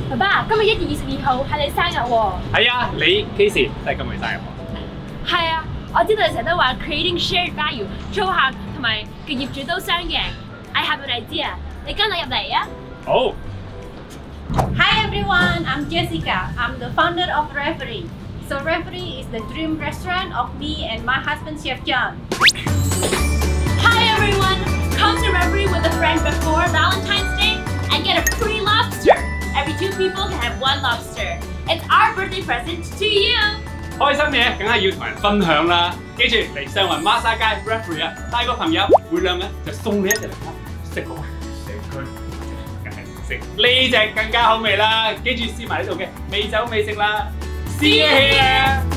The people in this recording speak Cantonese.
爸爸，今日1月22號係你生日喎。 係啊，你幾時都係今日生日喎？ 係啊，我知道你成日都話 creating shared value， 租客同埋嘅業主都雙贏。I have an idea， 你跟我入嚟啊！ 好。 Hi everyone, I'm Jessica. I'm the founder of Rêveri. So Rêveri is the dream restaurant of me and my husband Chef John. Hi everyone, come to Reveri with a friend before Valentine's Day and get a free lobster. Every 2 people can have 1 lobster. It's our birthday present to you. 開心嘢梗係要同人分享啦！記住嚟上環孖沙街 Rêveri 啊，帶個朋友，每2日就送你1隻食過社區，梗係食呢隻更加好味啦！記住試埋呢度嘅美酒美食啦！See you here。